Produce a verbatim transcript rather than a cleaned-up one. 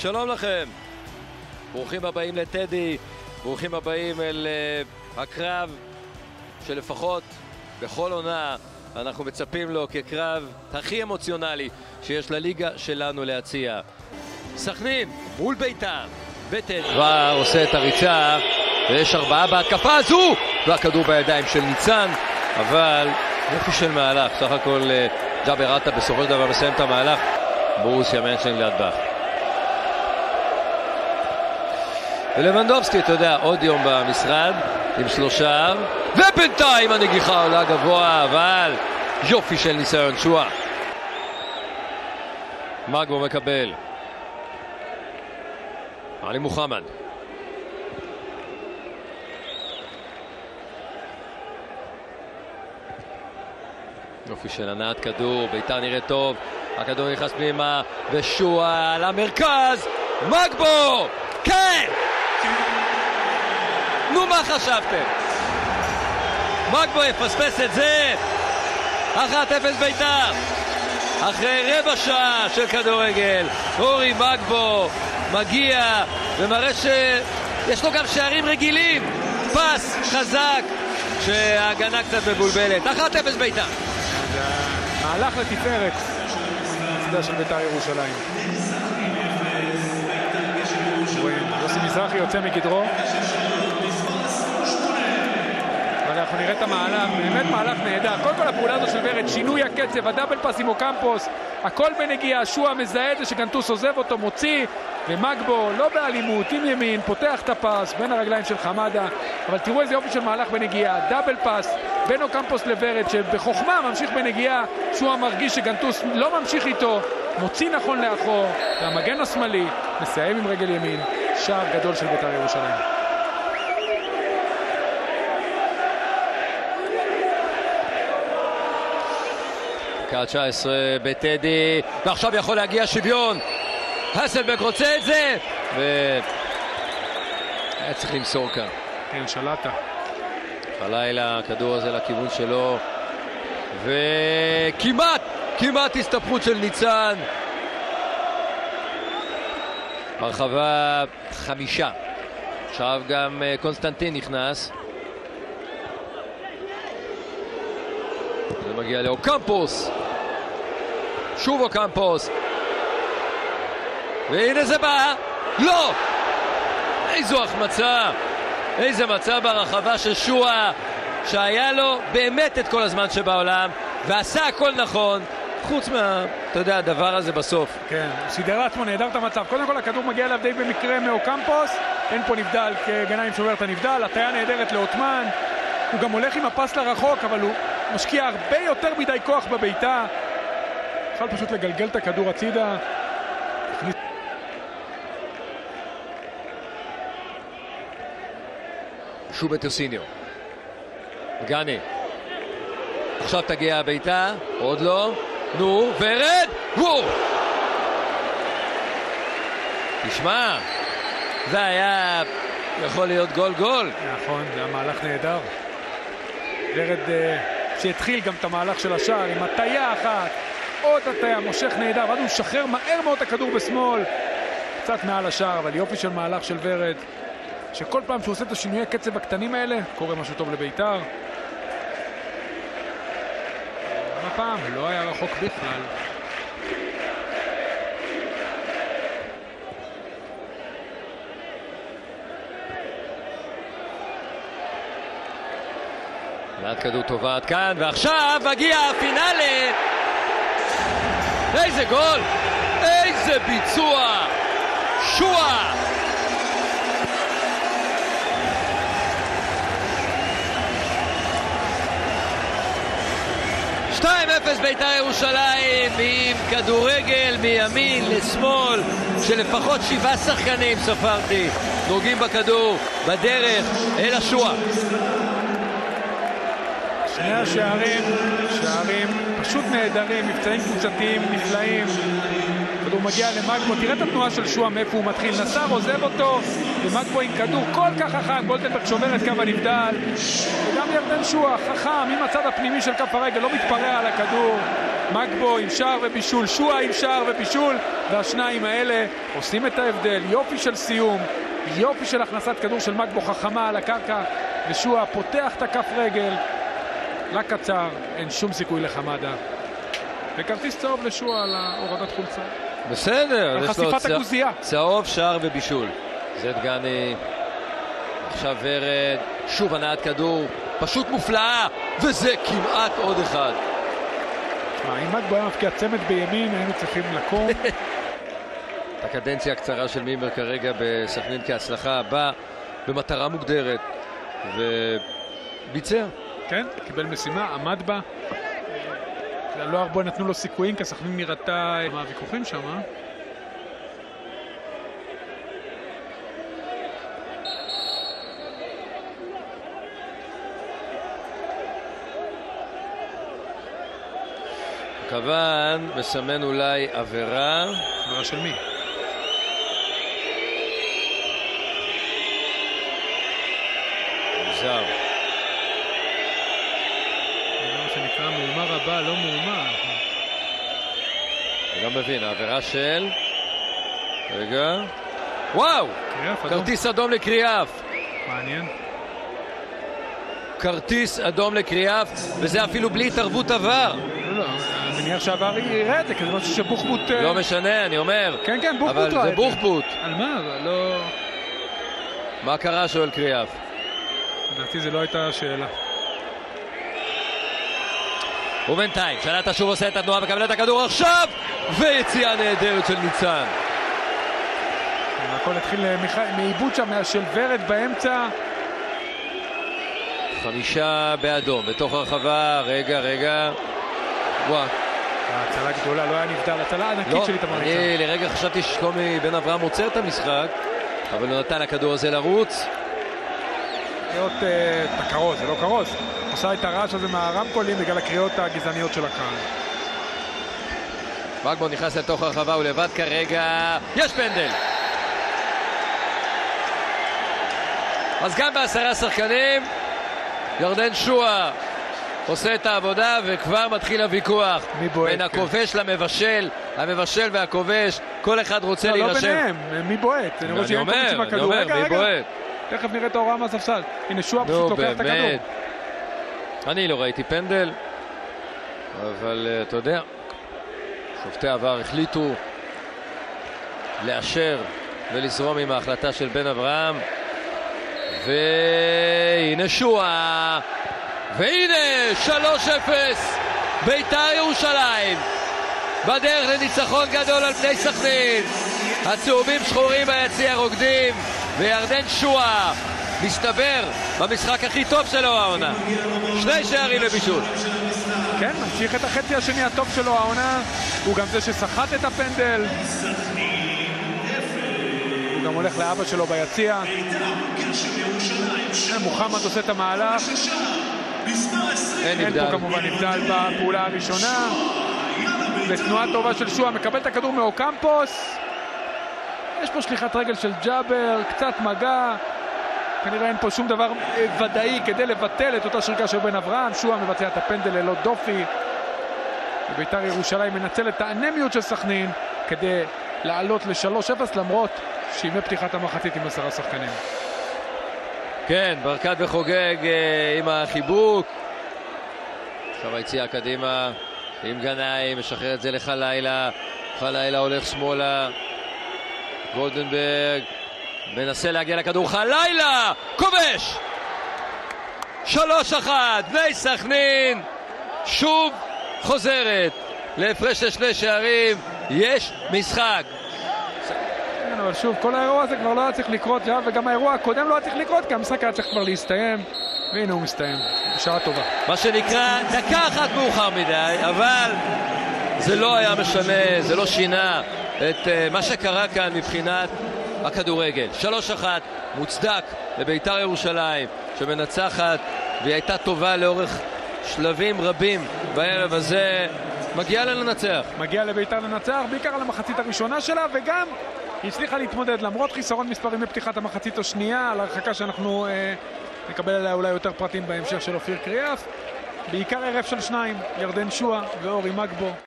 שלום לכם, ברוכים הבאים לטדי, ברוכים הבאים אל uh, הקרב שלפחות בכל עונה אנחנו מצפים לו כקרב הכי אמוציונלי שיש לליגה שלנו להציע. סכנין מול בית"ר בטדי. כבר עושה את הריצה ויש ארבעה בהתקפה הזו והכדור בידיים של ניצן, אבל יופי של מהלך. סך הכל uh, ג'אבר עטה בסופו של דבר מסיים את המהלך. בורוסיה מנשנגלדבך. ולוונדובסקי, אתה יודע, עוד יום במשרד עם שלושה, ובינתיים הנגיחה עולה גבוה, אבל יופי של ניסיון. שואה מגבו מקבל, עלי מוחמד, יופי של הנעת כדור, בית"ר נראה טוב, הכדור נכנס פנימה ושואה למרכז, מגבו, כן! נו, מה חשבתם? מגבו יפספס את זה. אחת אפס בית"ר אחרי רבע שעה של כדורגל. אורי מגבו מגיע ומראה שיש לו גם שערים רגילים. פס חזק שההגנה קצת מבולבלת. אחת אפס בית"ר. מהלך לתפארת הצדה של בית"ר ירושלים. יוסי מזרחי יוצא מגדרו, אבל אנחנו נראה את המהלך, באמת מהלך נהדר. קודם כל הפעולה הזו של ורד, שינוי הקצב, הדאבל פס עם אוקמפוס, הכל בנגיעה. שואה מזהה את זה שגנטוס עוזב אותו, מוציא, ומגבו לא באלימות, עם ימין, פותח את הפס בין הרגליים של חמדה. אבל תראו איזה יופי של מהלך בנגיעה, דאבל פס בין אוקמפוס לוורד, שבחוכמה ממשיך בנגיעה. שואה מרגיש שגנטוס לא ממשיך איתו, מוציא נכון לאחור, והמגן השמאלי מסיים עם רגל ימין. שער גדול של בית"ר ירושלים. דקה תשע עשרה בטדי, ועכשיו יכול להגיע שוויון. הסלבק רוצה את זה, והיה צריך למסור כאן. כן, שלטה. בלילה הכדור הזה לכיוון שלו, וכמעט, כמעט הסתבכות של ניצן. הרחבה חמישה. עכשיו גם קונסטנטין נכנס. זה מגיע לאוקמפוס. שוב אוקמפוס. והנה זה בא. לא! איזו החמצה. איזה מצב ברחבה של שואה, שהיה לו באמת את כל הזמן שבעולם, ועשה הכל נכון. חוץ מה, אתה יודע, הדבר הזה בסוף. כן, סידר עצמו, נהדר את המצב. קודם כל הכדור מגיע אליו די במקרה מאוקמפוס, אין פה נבדל, כגנאים שובר את הנבדל, הטיה נהדרת לאוטמן, הוא גם הולך עם הפס לרחוק, אבל הוא משקיע הרבה יותר מדי כוח בביתה, יכול פשוט לגלגל את הכדור הצידה. שוב טוסיניו, גני, עכשיו תגיע הביתה, עוד לא, נו, ורד, וואו! תשמע, זה היה יכול להיות גול גול. נכון, זה היה מהלך נהדר. ורד uh, שהתחיל גם את המהלך של השער עם הטיה אחת, עוד הטיה, מושך נהדר, ואז הוא משחרר מהר מאוד הכדור בשמאל, קצת מעל השער, אבל יופי של מהלך של ורד, שכל פעם שהוא עושה את השינויי הקצב הקטנים האלה, קורה משהו טוב לבית"ר. הפעם לא היה רחוק בכלל. מעט כדור טובה עד כאן, ועכשיו מגיע הפינאלי. איזה גול, איזה ביצוע, שואה. שתיים אפס בית"ר ירושלים עם כדורגל מימין לשמאל שלפחות שבעה שחקנים ספרתי נוגעים בכדור בדרך אל השואה. שני השערים, שערים פשוט נהדרים, מבצעים קבוצתיים נפלאים. כדור מגיע למגבו, תראה את התנועה של שואה מאיפה הוא מתחיל, נסר עוזב אותו ומגבו עם כדור כל כך חכם, גולדנברג שובר את קו הנבדל, וגם ירדן שואה חכם עם הצד הפנימי של כף הרגל, לא מתפרע על הכדור, מגבו עם שער ובישול, שועה עם שער ובישול, והשניים האלה עושים את ההבדל. יופי של סיום, יופי של הכנסת כדור של מגבו חכמה על הקרקע, ושועה פותח את הכף רגל לקצר, אין שום סיכוי לחמדה. וכרטיס צהוב לשועה על הורדת חולצה. בסדר, על יש לו חשיפת צה... הגוזייה. צהוב, שער ובישול. זה דגני. עכשיו ורד, שוב הנעת כדור, פשוט מופלאה, וזה כמעט עוד אחד. תשמע, אם מגבו היה מפקיע צמד בימין, היינו צריכים לקום. הקדנציה הקצרה של מימר כרגע בסכנין כהצלחה הבאה, במטרה מוגדרת, וביצע. כן, קיבל משימה, עמד בה. לא הרבה נתנו לו סיכויים, כי סכנין נראתה מהוויכוחים שם, אה? כוון מסמן אולי עבירה. עבירה של מי? מוזר. זה מה שנקרא מהומה רבה, לא מהומה. אני לא מבין, העבירה של... רגע. וואו! קריאף, אדום. כרטיס אדום לקריאף. מעניין. כרטיס אדום לקריאף, וזה אפילו בלי התערבות עבר. לא, לא. אני מניח שעבר יראה את זה, כי זה משהו שבוחבוט... לא משנה, אני אומר. כן, כן, בוחבוט אבל זה בוחבוט. על מה? לא... מה קרה, שואל קריאף? לדעתי זה לא הייתה שאלה. ובינתיים, שלטה שוב עושה את התנועה וקבל את הכדור עכשיו, ויציאה נהדרת של ניצן. הכל התחיל מעיבוד שם של ורד באמצע. חמישה באדום, בתוך הרחבה, רגע, רגע. וואו. ההצלה גדולה, לא היה נבדל, הצלה ענקית לא, של איתמר ניצן. אני לרגע חשבתי ששלומי בן אברהם עוצר את המשחק, אבל הוא נתן לכדור הזה לרוץ. קריאות uh, כרוז, זה לא כרוז. עושה את הרעש הזה מהרמקולים בגלל הקריאות הגזעניות של הקהל. מגבו נכנס לתוך הרחבה, הוא לבד כרגע. יש פנדל! אז גם בעשרה שחקנים, ירדן שועה עושה את העבודה, וכבר מתחיל הוויכוח בין הכובש למבשל, המבשל והכובש, כל אחד רוצה לא, להירשם. לא ביניהם, מי בועט? אני אומר, אני אומר, מי בועט? תכף נראה את ההוראה מהספסל. הנה שועה פשוט לוקח את הכדור. אני לא ראיתי פנדל, אבל אתה יודע, שופטי העבר החליטו לאשר ולזרום עם ההחלטה של בן אברהם. והנה שועה, והנה שלוש אפס בית"ר ירושלים בדרך לניצחון גדול על בני סכנין. הצהובים שחורים ביציע רוקדים, וירדן שועה מסתבר במשחק הכי טוב שלו העונה, שני שערים לבישול. כן, ממשיך את החצי השני הטוב שלו העונה, הוא גם זה שסחט את הפנדל, הוא גם הולך לאבא שלו ביציע. מוחמד עושה את המהלך, אין פה כמובן נבדל בפעולה הראשונה, ותנועה טובה של שועה, מקבל את הכדור מאוקמפוס, יש פה שליחת רגל של ג'אבר, קצת מגע, כנראה אין פה שום דבר ודאי כדי לבטל את אותה שריקה של בן אברהם. שועה מבצע את הפנדל ללא דופי, ובית"ר ירושלים מנצל את האנמיות של סכנין כדי לעלות ל-שלוש אפס, למרות שימי פתיחת המחצית עם עשרה שחקנים. כן, ברקת וחוגג אה, עם החיבוק. עכשיו היציאה קדימה עם גנאי, משחרר את זה לחלילה, חלילה הולך שמאלה, גולדנברג מנסה להגיע לכדור, חלילה כובש! שלוש אחת, בני סכנין שוב חוזרת להפרש של שני שערים, יש משחק. כן, אבל שוב, כל האירוע הזה כבר לא היה צריך לקרות, וגם האירוע הקודם לא היה צריך לקרות, כי המשחק היה צריך כבר להסתיים, והנה הוא מסתיים, בשעה טובה. מה שנקרא, דקה אחת מאוחר מדי, אבל זה לא היה משנה, זה לא שינה את uh, מה שקרה כאן מבחינת הכדורגל. שלוש אחת, מוצדק לבית"ר ירושלים, שמנצחת, והיא הייתה טובה לאורך שלבים רבים בערב הזה. מגיע לה לנצח. מגיע לבית"ר לנצח, בעיקר על המחצית הראשונה שלה, וגם היא הצליחה להתמודד, למרות חיסרון מספרים בפתיחת המחצית השנייה, על הרחקה שאנחנו אה, נקבל עליה אולי יותר פרטים בהמשך של אופיר קריאף. בעיקר ערב של שניים, ירדן שועה ואורי מגבו.